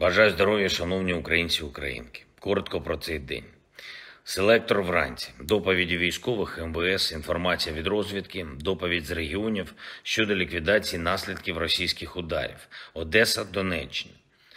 Бажаю здоров'я, шановні українці і українки. Коротко про цей день. Селектор вранці. Доповіді військових, МВС, інформація від розвідки, доповідь з регіонів щодо ліквідації наслідків російських ударів. Одеса, Донеччина.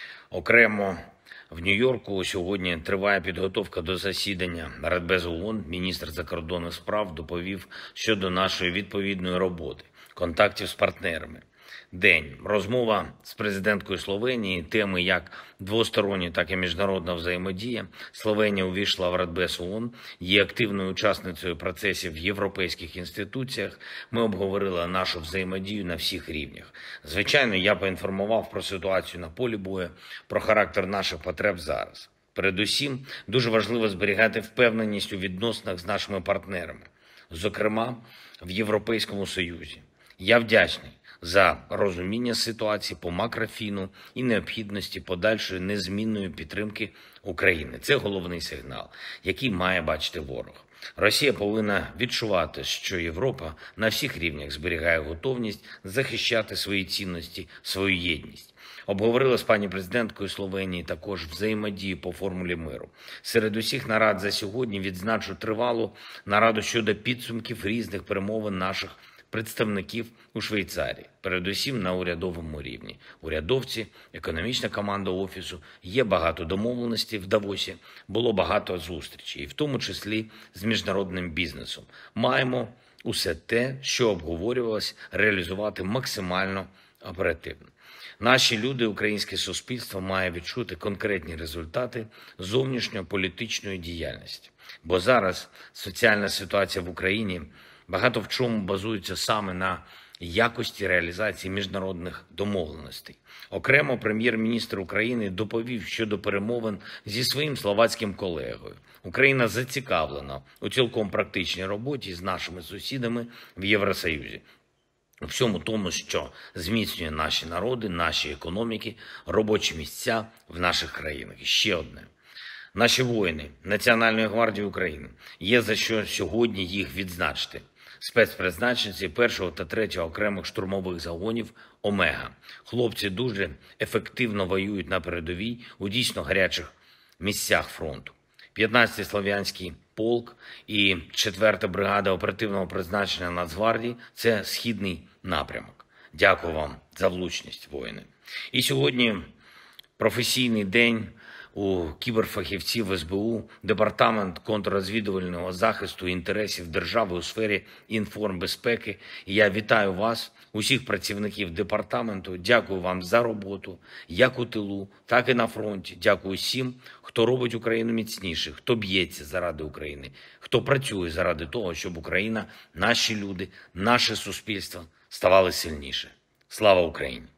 Окремо в Нью-Йорку сьогодні триває підготовка до засідання Радбезу ООН. Міністр закордонних справ доповів щодо нашої відповідної роботи, контактів з партнерами. День. Розмова з президенткою Словенії, теми як двостороння, так і міжнародна взаємодія. Словенія увійшла в Радбез ООН, є активною учасницею процесів в європейських інституціях. Ми обговорили нашу взаємодію на всіх рівнях. Звичайно, я поінформував про ситуацію на полі бою, про характер наших потреб зараз. Передусім, дуже важливо зберігати впевненість у відносинах з нашими партнерами, зокрема в Європейському Союзі. Я вдячний за розуміння ситуації по макрофіну і необхідності подальшої незмінної підтримки України. Це головний сигнал, який має бачити ворог. Росія повинна відчувати, що Європа на всіх рівнях зберігає готовність захищати свої цінності, свою єдність. Обговорили з пані президенткою Словенії також взаємодію по формулі миру. Серед усіх нарад за сьогодні відзначу тривалу нараду щодо підсумків різних перемовин наших представників у Швейцарії, передусім на урядовому рівні. Урядовці, економічна команда Офісу, є багато домовленостей в Давосі, було багато зустрічей, і в тому числі з міжнародним бізнесом. Маємо усе те, що обговорювалось, реалізувати максимально оперативно. Наші люди, українське суспільство має відчути конкретні результати зовнішньополітичної діяльності. Бо зараз соціальна ситуація в Україні багато в чому базується саме на якості реалізації міжнародних домовленостей. Окремо прем'єр-міністр України доповів щодо перемовин зі своїм словацьким колегою. Україна зацікавлена у цілком практичній роботі з нашими сусідами в Євросоюзі. У всьому тому, що зміцнює наші народи, наші економіки, робочі місця в наших країнах. І ще одне. Наші воїни Національної гвардії України, є за що сьогодні їх відзначити. Спецпризначенці 1-го та 3-го окремих штурмових загонів «Омега». Хлопці дуже ефективно воюють на передовій у дійсно гарячих місцях фронту. 15-й Слов'янський полк і 4-та бригада оперативного призначення Нацгвардії – це східний напрямок. Дякую вам за влучність, воїни. І сьогодні професійний день у кіберфахівців СБУ, Департамент контррозвідувального захисту інтересів держави у сфері інформбезпеки. І я вітаю вас, усіх працівників департаменту. Дякую вам за роботу, як у тилу, так і на фронті. Дякую всім, хто робить Україну міцніше, хто б'ється заради України, хто працює заради того, щоб Україна, наші люди, наше суспільство ставали сильніше. Слава Україні!